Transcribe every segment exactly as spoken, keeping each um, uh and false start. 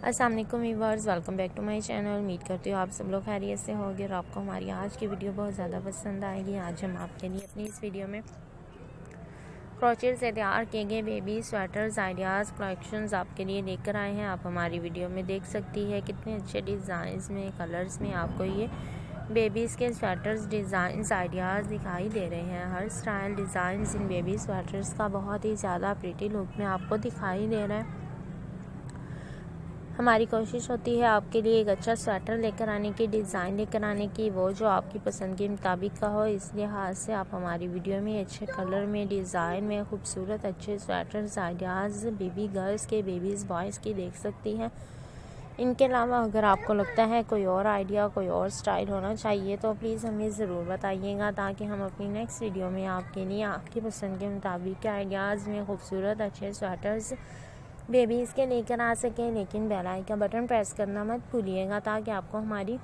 अस्सलाम वालेकुम viewers, welcome back to my channel. उम्मीद करती हूँ आप सब लोग खैरियत से होंगे और आपको हमारी आज की वीडियो बहुत ज़्यादा पसंद आएगी। आज हम आपके लिए अपनी इस वीडियो में क्रोचेट से तैयार किए गए बेबी स्वेटर्स आइडियाज़ कलेक्शंस आपके लिए लेकर आए हैं। आप हमारी वीडियो में देख सकती है कितने अच्छे डिज़ाइंस में, कलर्स में आपको ये बेबीज़ के स्वेटर्स डिज़ाइंस आइडियाज़ दिखाई दे रहे हैं। हर style designs in baby sweaters का बहुत ही ज़्यादा प्रिटी लुक में आपको दिखाई दे रहा है। हमारी कोशिश होती है आपके लिए एक अच्छा स्वेटर लेकर आने की, डिज़ाइन लेकर आने की, वो जो आपकी पसंद के मुताबिक का हो। इस लिहाज से आप हमारी वीडियो में अच्छे कलर में, डिज़ाइन में खूबसूरत अच्छे स्वेटर्स आइडियाज़ बेबी गर्ल्स के, बेबीज़ बॉयज़ की देख सकती हैं। इनके अलावा अगर आपको लगता है कोई और आइडिया, कोई और स्टाइल होना चाहिए तो प्लीज़ हमें ज़रूर बताइएगा, ताकि हम अपनी नेक्स्ट वीडियो में आपके लिए आपकी पसंद के मुताबिक के आइडियाज़ में खूबसूरत अच्छे स्वेटर्स बेबीज़ के लेकर आ सकें। लेकिन बेल आइकन का बटन प्रेस करना मत भूलिएगा, ताकि आपको हमारी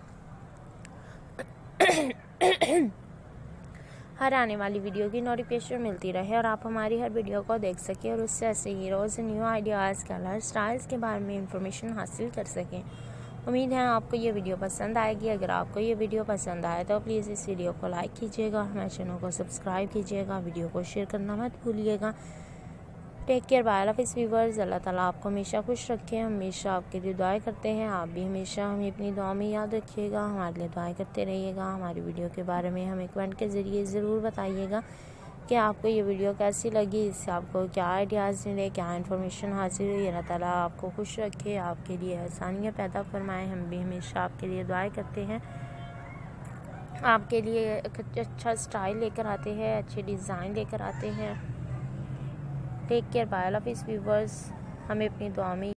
हर आने वाली वीडियो की नोटिफिकेशन मिलती रहे और आप हमारी हर वीडियो को देख सकें और उससे ऐसे ही रोज़ न्यू आइडियाज़, कलर, स्टाइल्स के बारे में इंफॉर्मेशन हासिल कर सकें। उम्मीद है आपको ये वीडियो पसंद आएगी। अगर आपको ये वीडियो पसंद आए तो प्लीज़ इस वीडियो को लाइक कीजिएगा, हमारे चैनल को सब्सक्राइब कीजिएगा, वीडियो को शेयर करना मत भूलिएगा। टेक केयर, बाय ऑफिस व्यूवर्स। अल्लाह ताला आपको हमेशा खुश रखे। हमेशा आपके लिए दुआएं करते हैं। आप भी हमेशा हमें अपनी दुआ में याद रखिएगा, हमारे लिए दुआएं करते रहिएगा। हमारी वीडियो के बारे में हमें कमेंट के ज़रिए ज़रूर बताइएगा कि आपको ये वीडियो कैसी लगी, इससे आपको क्या आइडियाज़ मिले, क्या इन्फॉर्मेशन हासिल हुई। अल्लाह ताला आपको खुश रखे, आपके लिए आसानियाँ पैदा फरमाएँ। हम भी हमेशा आपके लिए दुआएं करते हैं, आपके लिए एक अच्छा स्टाइल लेकर आते हैं, अच्छे डिज़ाइन लेकर आते हैं। टेक केयर, बाय ऑफिस व्यूवर्स। हमें अपनी दुआ में